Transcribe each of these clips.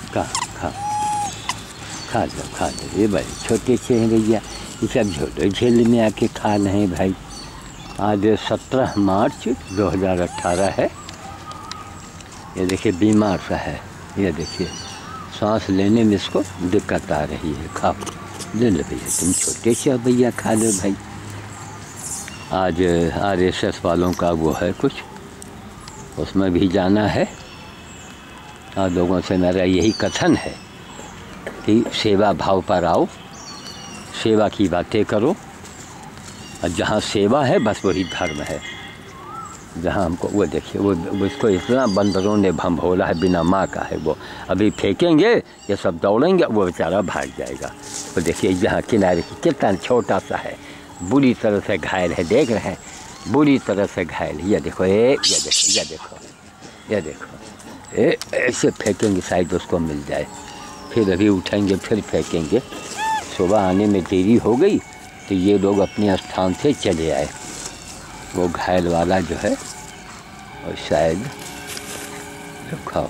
खा खा खा लो, ये बड़े छोटे से हैं भैया, ये सब झोले झेल में आके खा रहे हैं भाई। आज 17 मार्च 2018 है। ये देखिए बीमार सा है, ये देखिए सांस लेने में इसको दिक्कत आ रही है। खाओ, ले लो भैया, तुम छोटे से हो भैया, खा लो भाई। आज RSS वालों का वो है कुछ, उसमें भी जाना है। और लोगों से मेरा यही कथन है कि सेवा भाव पर आओ, सेवा की बातें करो, और जहाँ सेवा है बस वही धर्म है। जहाँ हमको वो देखिए, वो इसको इतना बंदरों ने भंभोला है, बिना माँ का है वो। अभी फेंकेंगे ये सब दौड़ेंगे, वो बेचारा भाग जाएगा। तो देखिए जहाँ किनारे कितना छोटा सा है, बुरी तरह से घायल है, देख रहे हैं, बुरी तरह से घायल। ये देखो, ये देखो, ये देखो, ये देखो, ऐसे फेंकेंगे शायद उसको मिल जाए। फिर अभी उठेंगे, फिर फेंकेंगे। सुबह आने में देरी हो गई तो ये लोग अपने स्थान से चले आए। वो घायल वाला जो है, और शायद खाओ।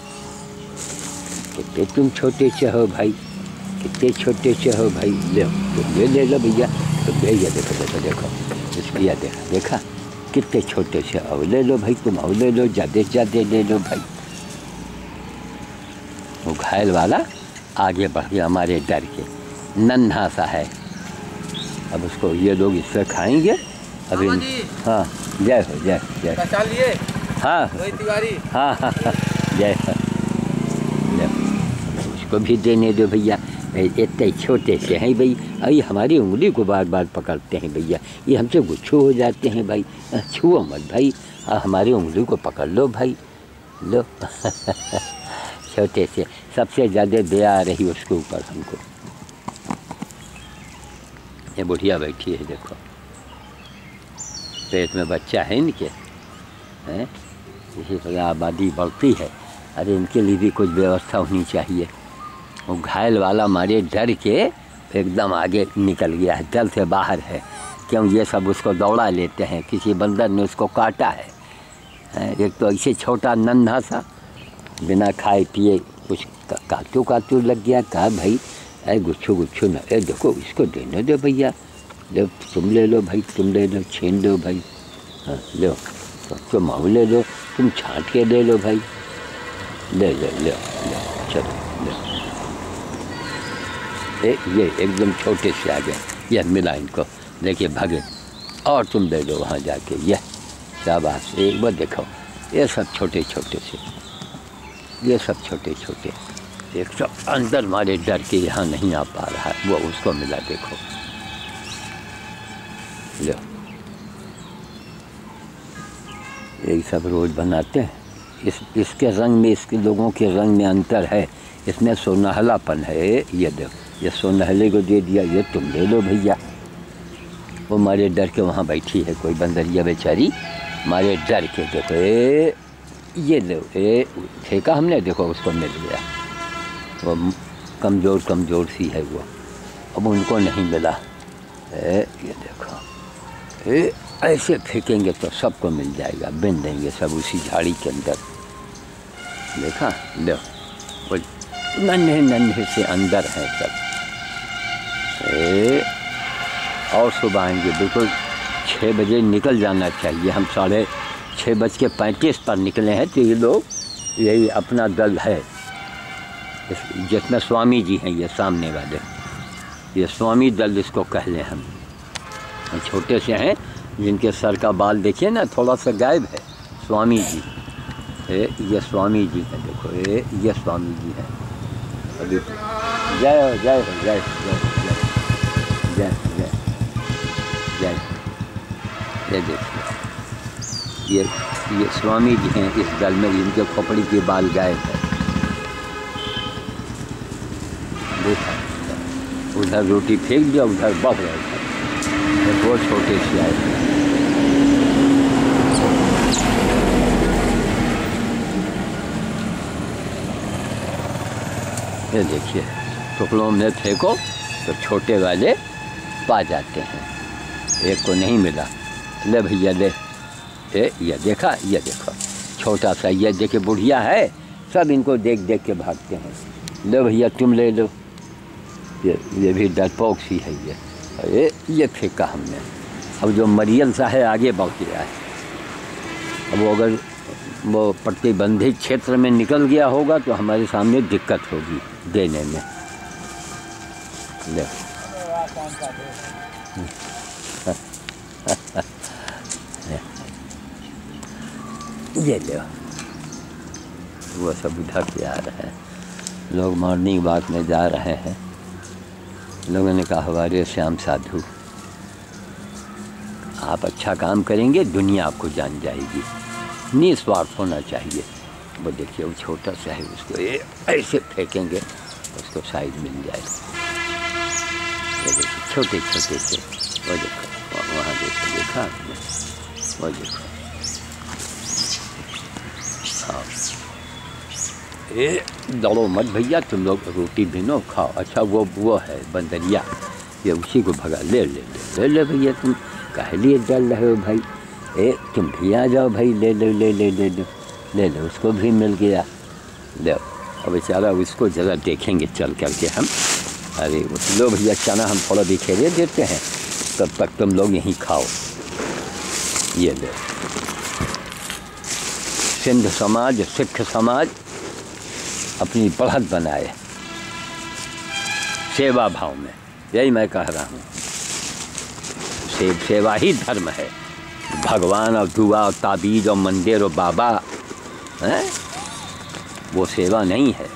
कितने तुम छोटे से हो भाई, कितने छोटे से हो भाई, ले लो भैया। तो भैया देखो देखो, इसको यह देखा कितने छोटे से हो, ले लो भाई, तुम हो, ले लो, ज़्यादा से ज़्यादा ले लो भाई। वो घायल वाला आगे बढ़ गया हमारे डर के, नन्हा सा है। अब उसको ये लोग इससे खाएंगे अभी। हाँ, जय हो, जय जय। हाँ हाँ हाँ, जय हो, उसको भी देने दो भैया। इतने छोटे से हैं भाई, अभी हमारी उंगली को बार बार पकड़ते हैं भैया, ये हमसे गुच्छू हो जाते हैं भाई। छुओ मत भाई, हमारी उंगली को पकड़ लो भाई, लो। छोटे से, सबसे ज़्यादा दया आ रही उसके ऊपर हमको। ये बुढ़िया बैठी है, देखो पेट में बच्चा है इनके, हैं, इसी तरह आबादी बढ़ती है। अरे इनके लिए भी कुछ व्यवस्था होनी चाहिए। वो घायल वाला हमारे डर के एकदम आगे निकल गया है, दल से बाहर है। क्यों, ये सब उसको दौड़ा लेते हैं, किसी बंदर ने उसको काटा है। एक तो ऐसे छोटा नन्हा सा, बिना खाए पिए कुछ काटू लग गया। कहा भाई, अरे गुच्छू ना, देखो इसको देने दो भैया, लो तुम ले लो भाई, तुम ले लो, छीन दो भाई। हाँ लो, तुम माऊ ले लो, तुम छाँट के ले लो भाई, ले लो ले लो, चलो ले। ये एकदम छोटे से आ गए, यह मिला इनको, देखिए भागे। और तुम ले लो वहाँ जाके, यह शाबाश। एक बार देखो, ये सब छोटे छोटे से, ये सब छोटे छोटे। एक सब अंदर हमारे डर के यहाँ नहीं आ पा रहा है, वो उसको मिला, देखो लो। यही सब रोज़ बनाते हैं। इसके रंग में, इसके लोगों के रंग में अंतर है, इसमें सोनहलापन है। ये देखो, ये सोनहले को दे दिया, ये तुम ले लो भैया। वो हमारे डर के वहाँ बैठी है कोई बंदरिया बेचारी, हमारे डर के, देखो ये लो, फेंका हमने, देखो उसको मिल गया। वो कमज़ोर सी है वो, अब उनको नहीं मिला। ये देखो, ऐसे फेंकेंगे तो सबको मिल जाएगा, बिन देंगे सब उसी झाड़ी के अंदर। देखा, लो वो नन्हे से अंदर हैं सब। और सुबह आएंगे, बिल्कुल 6 बजे निकल जाना चाहिए। हम 6:35 पर निकले हैं। तो ये लोग, यही अपना दल है जिसमें स्वामी जी हैं, ये सामने वाले, ये स्वामी दल इसको कह लें हम। छोटे से हैं, जिनके सर का बाल देखिए ना थोड़ा सा गायब है, स्वामी जी। ये स्वामी जी हैं, देखो ये स्वामी जी हैं। अभी जय हो, जय हो, जय जय जय जय जय। ये देखिए, ये स्वामी जी हैं इस दल में, इनके खोपड़ी के बाल गायब है। देखा, उधर रोटी फेंक दिया, उधर बढ़ रहे थे, बहुत छोटे से आए थे। ये देखिए, टुकड़ों में फेंको तो छोटे वाले पा जाते हैं। एक को नहीं मिला, ले भैया ले। ये देखा, ये देखो छोटा सा, ये देखिए बुढ़िया है, सब इनको देख देख के भागते हैं। लो भैया तुम ले लो, ये भी डरपोक सी है ये फेंका हमने। अब जो मरियल सा है आगे बढ़ गया है। अब वो अगर वो प्रतिबंधित क्षेत्र में निकल गया होगा तो हमारे सामने दिक्कत होगी देने में। ले ये लो, वो सब उधर से आ रहे हैं। लोग मॉर्निंग वॉक में जा रहे हैं। लोगों ने कहा हमारे श्याम साधु, आप अच्छा काम करेंगे दुनिया आपको जान जाएगी, निस्वार्थ होना चाहिए। वो देखिए वो छोटा सा है, उसको ऐसे फेंकेंगे उसको साइड मिल जाए। वो देखिए छोटे छोटे से, वो देखो वहाँ देखो, देखा आपने, वो देखो। हाँ दौड़ो मत भैया, तुम लोग रोटी बिनो खाओ। अच्छा वो है बंदरिया, ये उसी को भगा। ले ले ले ले ले भैया, तुम काहे लिए डर रहे हो भाई? तुम भी आ जाओ भाई, ले लो ले ले ले लो ले लो। उसको भी मिल गया। लो अब बेचारा उसको ज़रा देखेंगे चल करके हम। अरे लो भैया चना हम थोड़ा बिखेरे देते हैं, तब तक तुम लोग यहीं खाओ। ये लो, सिंध समाज सिख समाज अपनी बढ़त बनाए सेवा भाव में, यही मैं कह रहा हूँ। सेवा ही धर्म है। भगवान और दुआ और ताबीज और मंदिर और बाबा हैं, वो सेवा नहीं है।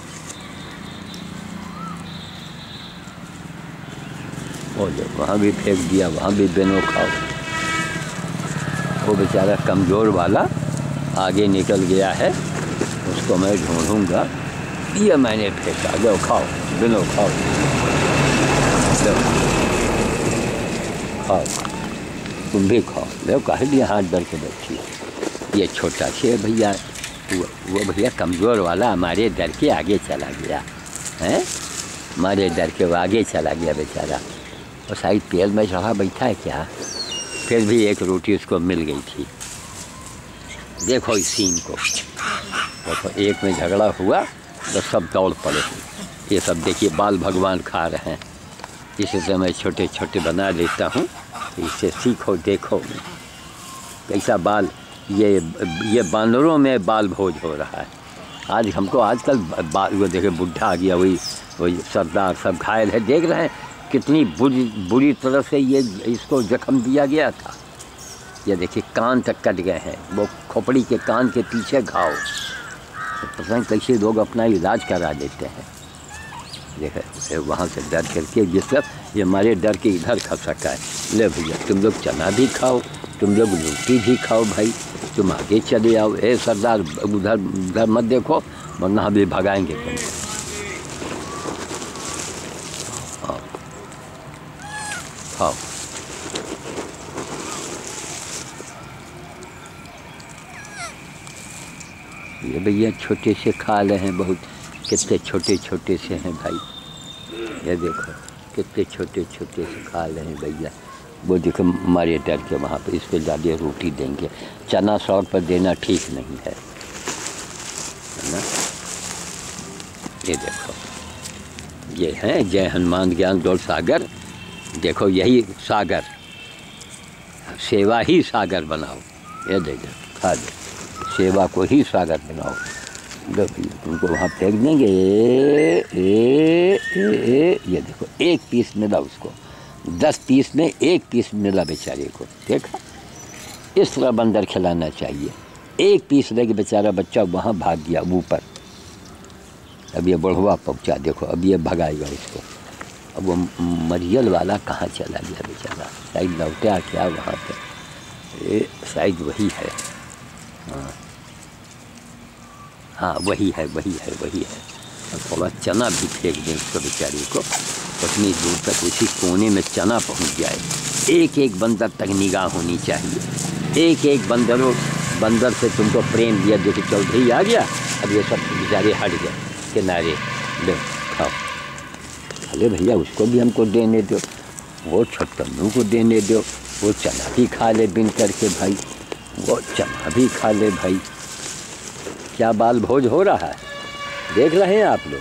वो जो वहाँ भी फेंक दिया, वहाँ भी बिनो खाओ। वो बेचारा कमज़ोर वाला आगे निकल गया है, उसको मैं ढूंढूंगा। ये मैंने फेंका, लो खाओ बिनो खाओ, लो खाओ, तुम भी खाओ। लो काहे लिए हाथ डर के बैठी? ये छोटा से भैया, वो भैया कमज़ोर वाला हमारे डर के आगे चला गया हैं, हमारे डर के वो आगे चला गया बेचारा। और शायद पेड़ में चढ़ा बैठा है क्या? फिर भी एक रोटी उसको मिल गई थी। देखो इस सीन को, देखो एक में झगड़ा हुआ तो सब दौड़ पड़े। ये सब देखिए बाल भगवान खा रहे हैं। इसी से मैं छोटे छोटे बना लेता हूँ, इससे सीखो देखो कैसा बाल। ये बानरों में बाल भोज हो रहा है। आज हमको आजकल वो देखे बुढ़ा आ गया, वही सरदार सब घायल है। देख रहे हैं कितनी बुरी तरह से ये इसको जख्म दिया गया था। ये देखिए कान तक कट गए हैं, वो खोपड़ी के कान के पीछे घाव। तो पता नहीं कैसे लोग अपना इलाज करा देते हैं। देखे वहाँ से डर करके ये सब, ये हमारे डर के इधर खसका है। ले भैया तुम लोग चना भी खाओ, तुम लोग रोटी भी खाओ भाई, तुम आगे चले आओ। सरदार उधर उधर मत देखो वरना हम भी भगाएंगे तुमको। खाओ ये भैया छोटे से खा रहे हैं, बहुत कितने छोटे छोटे से हैं भाई। ये देखो कितने छोटे छोटे से खा रहे हैं भैया। वो देखो हमारे डर के वहाँ पे इस पर ज़्यादा रोटी देंगे। चना शॉर्ट पर देना ठीक नहीं है ना। ये देखो ये हैं जय हनुमान ज्ञान दौड़ सागर। देखो यही सागर, सेवा ही सागर बनाओ। ये देखो खा दो, सेवा को ही सागर बनाओ। लो भैया तुमको वहाँ फेंक देंगे। ये देखो एक पीस मिला उसको, 10 पीस में एक पीस मिला बेचारे को। देखा इस तरह बंदर खिलाना चाहिए। एक पीस लेके बेचारा बच्चा वहाँ भाग गया ऊपर। अब ये बढ़वा पहुँचा, देखो अब ये भगाएगा उसको। अब वो मरियल वाला कहाँ चला गया बेचारा? शायद लौटा क्या वहाँ पे? शायद वही है। हाँ वही है वही है वही है। और थोड़ा चना भी फेंक दें उसको बेचारे को, उतनी दूर तक उसी कोने में चना पहुँच जाए। एक एक बंदर तक निगाह होनी चाहिए। एक एक बंदर से तुमको प्रेम दिया। देखो चौधरी आ गया, अब ये सब बेचारे हट गए किनारे। लो खाओ। अरे भैया उसको भी हमको देने दो, वो छप्पनों को देने दो। वो चना भी खा ले बिन करके भाई, वो चना भी खा ले भाई। क्या बाल भोज हो रहा है? देख रहे हैं आप लोग,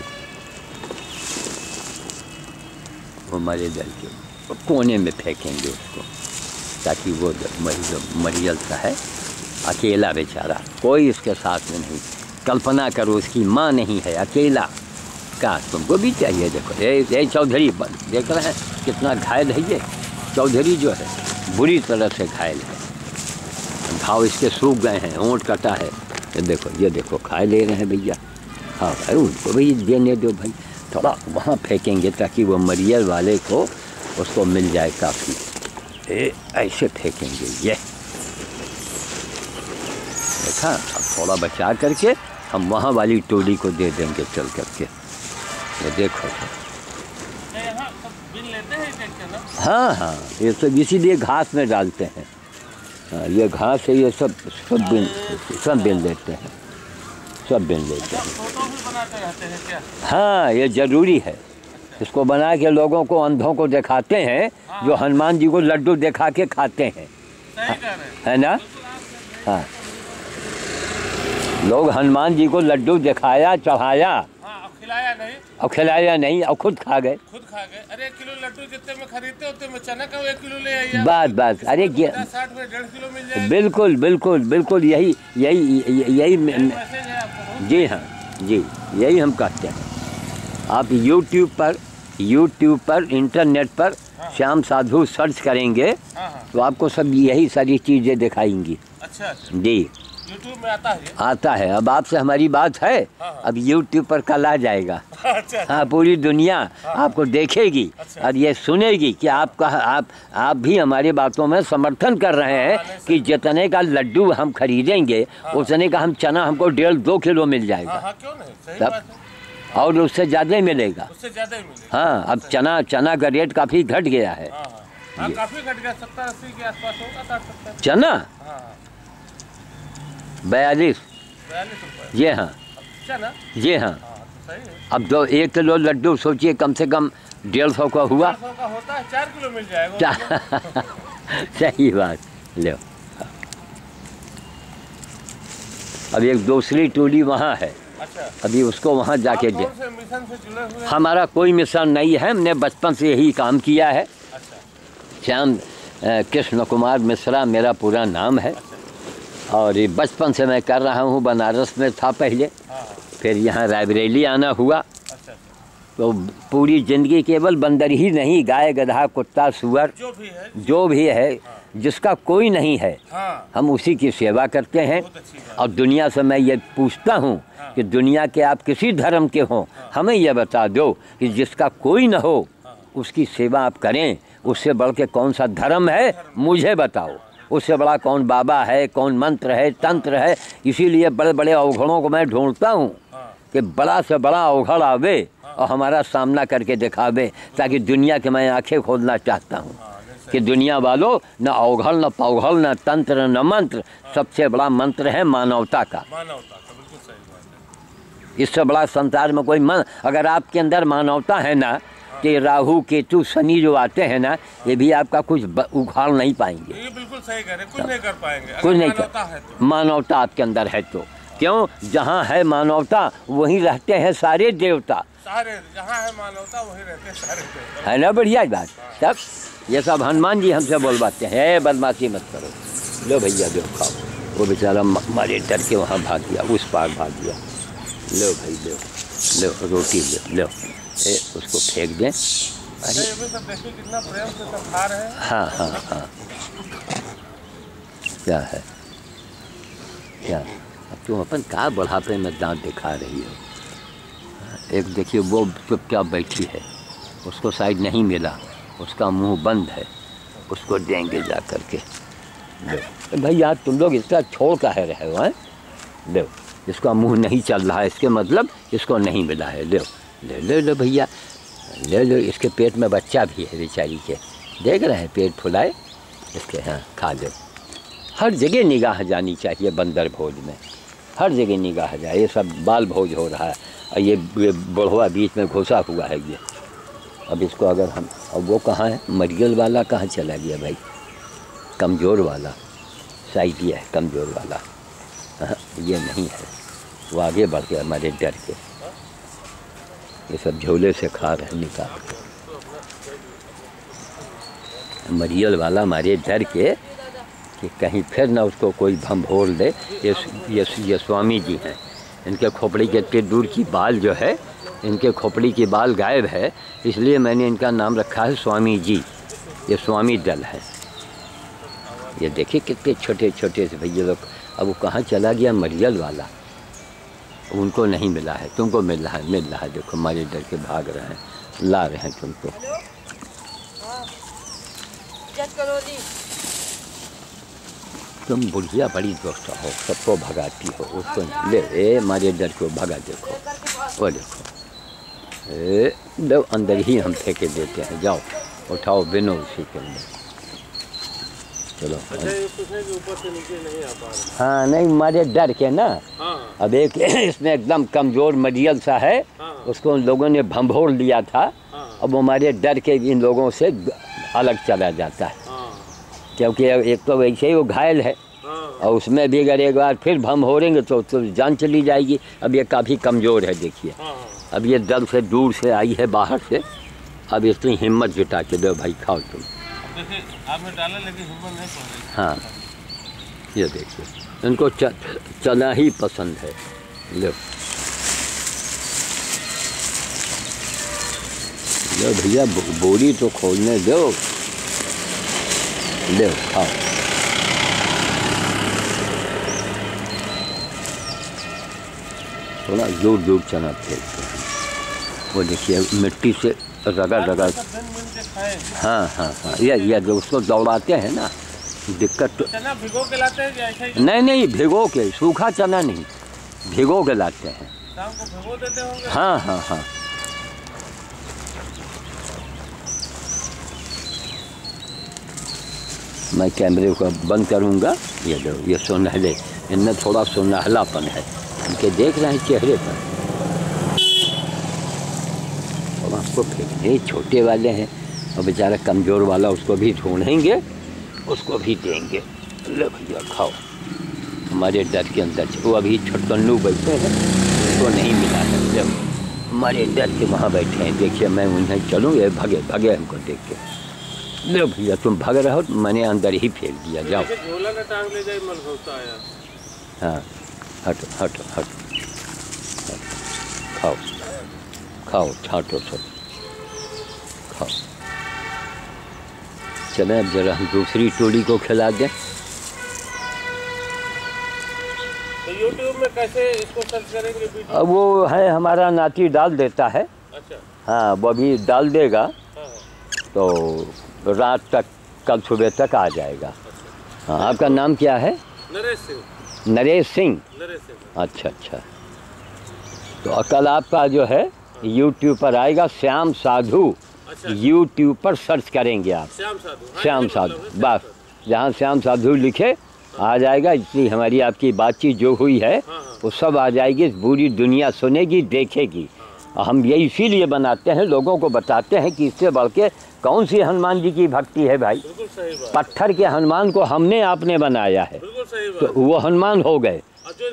वो मरे दल के कोने में फेंकेंगे उसको, ताकि वो मरियल सा है, अकेला बेचारा, कोई इसके साथ में नहीं। कल्पना करो उसकी माँ नहीं है, अकेला। का तुमको भी चाहिए। देखो ये चौधरी देख रहे हैं कितना घायल है। ये चौधरी जो है बुरी तरह से घायल है, घाव इसके सूख गए हैं, होंठ कटा है। ये देखो खा ले रहे हैं भैया। हाँ भाई उनको भी देने दो भाई, थोड़ा वहाँ फेंकेंगे ताकि वो मरियल वाले को उसको मिल जाए काफ़ी। ऐसे फेंकेंगे ये, देखा। अब थोड़ा बचा करके हम वहाँ वाली टोली को दे देंगे चल करके। ये देखो यहाँ बिन लेते हैं ना? हाँ हाँ, ये सब इसीलिए घास में डालते हैं। हाँ, ये घास है, ये सब बिन लेते हैं, सब बिन लेते हैं। फोटो भी बनाते रहते हैं क्या? हाँ ये ज़रूरी है। इसको बना के लोगों को, अंधों को दिखाते हैं। हाँ। जो हनुमान जी को लड्डू दिखा के खाते हैं। सही कह रहे हैं। है ना? हाँ, लोग हनुमान जी को लड्डू दिखाया, चढ़ाया, हाँ, खिलाया नहीं, और खिलाया नहीं, और खुद खा गए। अरे 1 किलो लड्डू जितने में खरीदते उतने में चना का 1 किलो ले आइए। बस अरे 60 में 1.5 किलो मिल जाएगा। बिल्कुल बिल्कुल बिल्कुल, यही जी हाँ जी, यही हम कहते हैं। आप यूट्यूब पर इंटरनेट पर श्याम साधु सर्च करेंगे तो आपको सब यही सारी चीज़ें दिखाएंगी। अच्छा जी, यूट्यूब में आता है। अब आपसे हमारी बात है। अब यूट्यूब पर कल आ जाएगा। अच्छा। हाँ, पूरी दुनिया आपको देखेगी। अच्छा। और ये सुनेगी कि आप भी हमारी बातों में समर्थन कर रहे हैं कि जितने का लड्डू हम खरीदेंगे उतने का हम चना हमको 1.5-2 किलो मिल जाएगा। क्यों नहीं? सही बात है। और उससे ज़्यादा ही मिलेगा। हाँ, अब चना का रेट काफ़ी घट गया है। काफ़ी घट गया, 70-80 के आसपास होगा चना। 42 रुपये। जी हाँ, जी हाँ। अब 1 किलो लड्डू सोचिए, कम से कम 150 का हुआ। 150 का होता है, 4 किलो मिल जाएगा। सही बात। लो, अब एक दूसरी टोली वहाँ है। अच्छा। अभी उसको वहाँ जाके दे। मिशन से जुड़े हुए? हमारा कोई मिशन नहीं है, हमने बचपन से यही काम किया है। अच्छा। श्याम कृष्ण कुमार मिश्रा मेरा पूरा नाम है। और ये बचपन से मैं कर रहा हूँ। बनारस में था पहले, फिर यहाँ रायबरेली आना हुआ। अच्छा। तो पूरी ज़िंदगी केवल बंदर ही नहीं, गाय, गधा, कुत्ता, सुअर जो भी है जिसका कोई नहीं है, हम उसी की सेवा करते हैं। और दुनिया से मैं ये पूछता हूँ कि दुनिया के आप किसी धर्म के हों, हमें यह बता दो कि जिसका कोई न हो उसकी सेवा आप करें। उससे बढ़ के कौन सा धर्म है, मुझे बताओ। उससे बड़ा कौन बाबा है, कौन मंत्र है, तंत्र है। इसीलिए बड़े बड़े अवघड़ों को मैं ढूंढता हूँ कि बड़ा से बड़ा अवघड़ आवे और हमारा सामना करके दिखावे, ताकि दुनिया के मैं आंखें खोलना चाहता हूँ कि दुनिया वालों, न अवघड़, न पवघड़, न तंत्र, न मंत्र, सबसे बड़ा मंत्र है मानवता का। बिल्कुल सही बात है। इससे बड़ा संसार में कोई अगर आपके अंदर मानवता है ना, कि राहु केतु शनि जो आते हैं ना, ये भी आपका कुछ उखाड़ नहीं पाएंगे। ये बिल्कुल सही कह रहे, कुछ नहीं कर पाएंगे। कुछ नहीं कर, मानवता आपके अंदर है तो। क्यों? जहाँ है मानवता वहीं रहते हैं सारे देवता। जहाँ है मानवता वहीं रहते हैं सारे देवता। है ना बढ़िया बात। तब ये सब हनुमान जी हमसे बोलवाते हैं, बदमाशी मत करो। लो भैया दो खाओ। वो बेचारा मारे डर के वहाँ भाग गया, उस पार भाग गया। लो भाई लो रोटी लो, उसको फेंक दें। अरे ये भी सब देखिए कितना प्रेम से सब खा रहे हैं। हाँ। क्या है क्या? अब तुम अपन का बढ़ापे में दांत दिखा रही हो। एक देखिए वो चुपचाप बैठी है, उसको शायद नहीं मिला, उसका मुंह बंद है, उसको देंगे जा करके। लो भैया, तुम लोग इसका छोड़ का है रहे हो। लो, इसका मुंह नहीं चल रहा है, इसके मतलब इसको नहीं मिला है। लो भैया, लो। इसके पेट में बच्चा भी है बेचारी के, देख रहे हैं पेट फुलाए इसके। हाँ, खा लो। हर जगह निगाह जानी चाहिए बंदर भोज में, हर जगह निगाह जाए। ये सब बाल भोज हो रहा है और ये बुढ़वा बीच में घुसा हुआ है ये। अब इसको अगर हम, अब वो कहाँ है, मरियल वाला कहाँ चला गया भाई? कमज़ोर वाला शायद ये है, कमज़ोर वाला। हाँ, ये नहीं है, वो आगे बढ़ गया हमारे डर के। ये सब झोले से खा रहे निकाल के। मरियल वाला मारे डर के कि कहीं फिर ना उसको कोई भंभोर दे। ये स्वामी जी हैं, इनके खोपड़ी के इतने दूर की बाल जो है, इनके खोपड़ी की बाल गायब है, इसलिए मैंने इनका नाम रखा है स्वामी जी। ये स्वामी दल है। ये देखिए कितने छोटे छोटे से भैया लोग। अब वो कहाँ चला गया मरियल वाला, उनको नहीं मिला है, तुमको मिल रहा है। देखो हमारे डर के भाग रहे हैं, ला रहे हैं तुमको। तुम बुढ़िया बड़ी दोस्त हो, सबको भगाती हो, उसको ले हमारे डर को भगा। देखो वो देखो, दो अंदर ही हम फेंके देते हैं। जाओ उठाओ, बिनो उसी के अंदर। चलो ऊपर से नीचे नहीं आ पा रहा। हाँ नहीं, हमारे डर के ना। हाँ। अब एक इसमें एकदम कमज़ोर मरियल सा है। हाँ। उसको उन लोगों ने भंभोर लिया था। हाँ। अब हमारे डर के इन लोगों से अलग चला जाता है। हाँ। क्योंकि एक तो वैसे ही वो घायल है। हाँ। और उसमें भी अगर एक बार फिर भंभोरेंगे तो जान चली जाएगी। अब ये काफ़ी कमज़ोर है, देखिए। हाँ। अब ये दल से दूर से आई है, बाहर से। अब इतनी हिम्मत जुटा के दो भाई, खाओ तुम। आपने डाला लेकिन हिम्मत नहीं पड़ रही। हाँ ये देखिए, इनको चना ही पसंद है। लो भैया, बोरी तो खोलने दो। ले खाओ। थोड़ा दूर दूर चना फेंकते हैं। वो देखिए मिट्टी से रगड़। हाँ हाँ हाँ, ये जो उसको दौड़ाते हैं ना, दिक्कत तो। चना भिगो के लाते हैं ऐसे ही? नहीं, भिगो के, सूखा चना नहीं, भिगो के लाते हैं। शाम को भिगो देते होंगे? हाँ हाँ हाँ। मैं कैमरे को बंद करूँगा। ये दो, ये सुनहले, इनमें थोड़ा सुनहलापन है, इनके देख रहे हैं चेहरे पर। और आपको फेंकने छोटे वाले हैं, और बेचारा कमज़ोर वाला, उसको भी ढूंढेंगे, उसको भी देंगे। लो भैया खाओ। हमारे डर के अंदर वो अभी छटकन्नू बैठे हैं, उसको नहीं मिला है। जब हमारे डर के वहाँ बैठे हैं, देखिए मैं उन्हें चलूँ, ये भगे हमको देख के। लो भैया तुम भाग रहे हो, मैंने अंदर ही फेंक दिया। जाओ। झोला ना टांग ले जाए, मलखौता आया। हाँ हटो। खाओ छाटो सब खाओ। चलें अब जरा हम दूसरी टोली को खिला दें। तो YouTube में कैसे इसको सर्च करेंगे वीडियो? अब वो है, हमारा नाती डाल देता है। अच्छा। हाँ वो अभी डाल देगा। हाँ। तो रात तक, कल सुबह तक आ जाएगा। हाँ आपका नाम क्या है? नरेश सिंह। नरेश सिंह। अच्छा। तो कल आपका जो है YouTube पर आएगा, श्याम साधु। अच्छा। YouTube पर सर्च करेंगे आप, श्याम साधु बस, जहाँ श्याम साधु लिखे आ जाएगा। इसलिए हमारी आपकी बातचीत जो हुई है वो सब आ जाएगी, पूरी दुनिया सुनेगी, देखेगी। हम ये इसीलिए बनाते हैं, लोगों को बताते हैं कि इससे बढ़ के कौन सी हनुमान जी की भक्ति है भाई। पत्थर के हनुमान को हमने आपने बनाया है, तो वो हनुमान हो गए।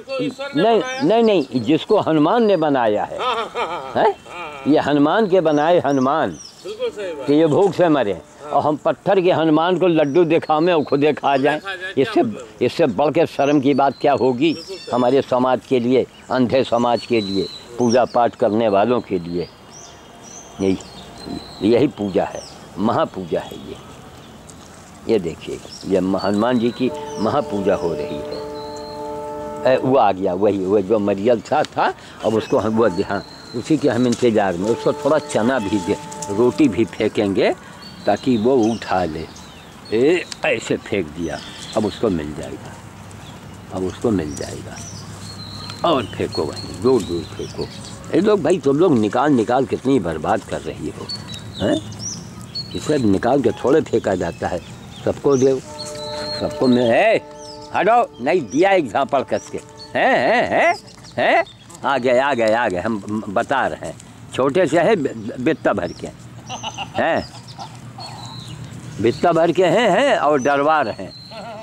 नहीं, जिसको हनुमान ने बनाया है, ये हनुमान के बनाए हनुमान, कि ये भूख से मरे, और हम पत्थर के हनुमान को लड्डू दिखावे और खुदे खा जाए। इससे बढ़ के शर्म की बात क्या होगी हमारे समाज के लिए, अंधे समाज के लिए, पूजा पाठ करने वालों के लिए। यही पूजा है, महापूजा है ये देखिए, ये हनुमान जी की महापूजा हो रही है। वो आ गया, वही जो मरियल था। अब उसको हम वो, हाँ उसी के हम इंतजार में, उसको थोड़ा चना भी दे, रोटी भी फेंकेंगे ताकि वो उठा ले। ऐसे फेंक दिया, अब उसको मिल जाएगा, और फेंको वहीं, दूर फेंको। ये लोग भाई, तुम लोग निकाल कितनी बर्बाद कर रही हो, हैं? इसे निकाल के थोड़े फेंका जाता है, सबको दो, सबको में हटो, नहीं दिया एक झापड़ कस के। हैं आ गए, हम बता रहे हैं, छोटे से है, बित्ता भर के हैं, बित्ता भर के हैं और डरवा रहे हैं।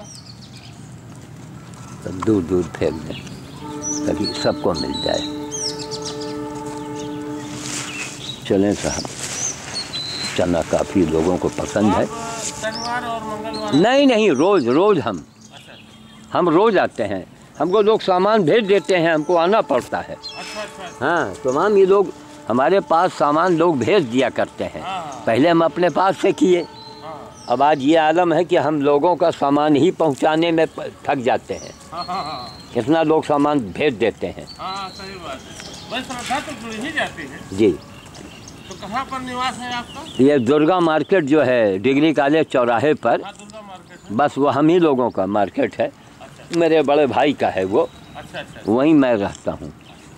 तो दूर फेंक दें ताकि सबको मिल जाए। चलें साहब, चना काफ़ी लोगों को पसंद है। शनिवार और मंगलवार? नहीं, रोज़ हम रोज़ आते हैं। हमको लोग सामान भेज देते हैं, हमको आना पड़ता है। अच्छा। हाँ, तमाम ये लोग हमारे पास सामान लोग भेज दिया करते हैं। पहले हम अपने पास से किए, अब आज ये आलम है कि हम लोगों का सामान ही पहुंचाने में थक जाते हैं। कितना लोग सामान भेज देते हैं। सही बात है। बस श्रद्धा तो जुड़ ही जाती है। जी। तो कहाँ पर निवास है आपका? ये दुर्गा मार्केट जो है डिग्री कॉलेज चौराहे पर, दुर्गा मार्केट है। बस वो हम ही लोगों का मार्केट है। अच्छा। मेरे बड़े भाई का है वो। अच्छा। वहीं मैं रहता हूँ।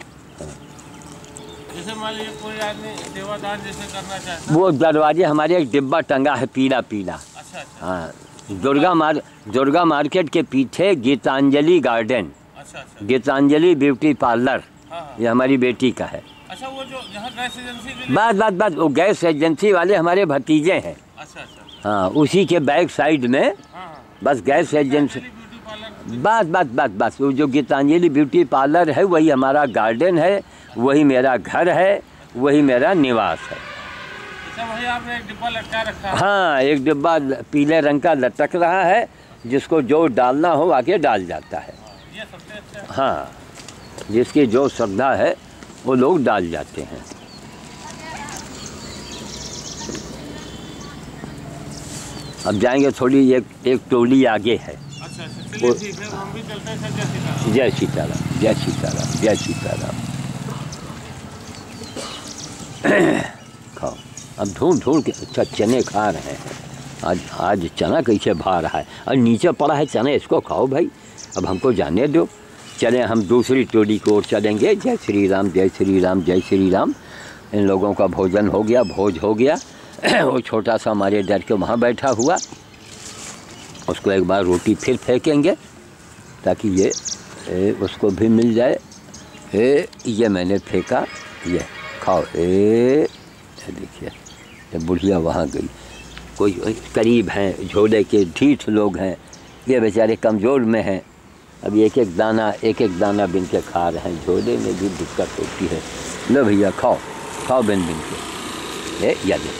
जैसे मान लीजिए कोई आदमी सेवादान जैसे करना चाहता है, वो दरवाजे हमारे एक डिब्बा टंगा है पीला। अच्छा। हाँ, दुर्गा मार्केट के पीछे गीतांजलि गार्डन। अच्छा। गीतांजलि ब्यूटी पार्लर, ये हमारी बेटी का है। अच्छा, वो जो जहाँ गैस एजेंसी के लिए? बस वो गैस एजेंसी वाले हमारे भतीजे हैं। अच्छा। हाँ, उसी के बैक साइड में बस गैस एजेंसी। बस वो जो गीतांजलि ब्यूटी पार्लर है वही हमारा गार्डन है, वही मेरा घर है, वही मेरा निवास है। वही आपने एक डिब्बा लटका रखा है? हाँ, एक डिब्बा पीले रंग का लटक रहा है, जिसको जो डालना हो आके डाल जाता है। ये सबसे अच्छा है। हाँ, जिसकी जो श्रद्धा है वो लोग डाल जाते हैं। अब जाएंगे थोड़ी, एक टोली आगे है। अच्छा, चलिए ठीक है, हम भी चलते हैं। जय सीताराम, जय सीताराम, जय सीताराम। खाओ, अब ढूंढ के। अच्छा, चने खा रहे हैं। आज चना कैसे भा रहा है, और नीचे पड़ा है चना, इसको खाओ भाई। अब हमको जाने दो, चलें हम दूसरी टोली की ओर चलेंगे। जय श्री राम, जय श्री राम, जय श्री राम। इन लोगों का भोजन हो गया, भोज हो गया। वो छोटा सा हमारे डर के वहाँ बैठा हुआ, उसको एक बार रोटी फिर फेंकेंगे ताकि ये उसको भी मिल जाए। ये मैंने फेंका, ये खाओ। देखिए, ये बुढ़िया वहाँ गई। कोई करीब हैं, झोले के ढीठ लोग हैं, ये बेचारे कमज़ोर में हैं। अब एक एक दाना बिन के खा रहे हैं। झोले में भी दिक्कत होती है। लो भैया, खाओ बिन के।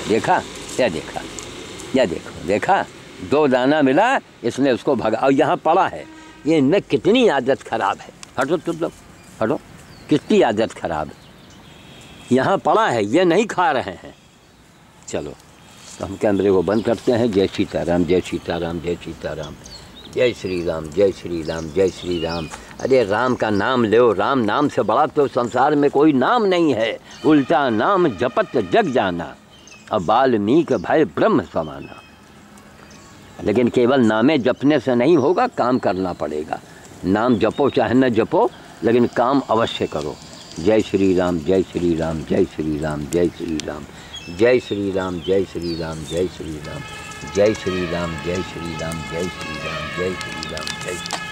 देखा 2 दाना मिला, इसने उसको भगा, और यहाँ पड़ा है। ये इनमें कितनी आदत खराब है। हटो तुम लोग, हटो, कितनी आदत खराब है। यहाँ पड़ा है, ये नहीं खा रहे हैं। चलो, तो हम कैमरे को बंद करते हैं। जय सीताराम, जय सीताराम, जय सीताराम, जय श्री राम, जय श्री राम, जय श्री राम। अरे राम का नाम लो, राम नाम से बड़ा तो संसार में कोई नाम नहीं है। उल्टा नाम जपत जग जाना, अब वाल्मीकि भय ब्रह्म समाना। लेकिन केवल नामे जपने से नहीं होगा, काम करना पड़ेगा। नाम जपो चाहे न जपो, लेकिन काम अवश्य करो। जय श्री राम, जय श्री राम, जय श्री राम, जय श्री राम, जय श्री राम, जय श्री राम, जय श्री राम, जय श्री राम, जय श्री राम, जय श्री राम, जय श्री राम, जय श्री राम।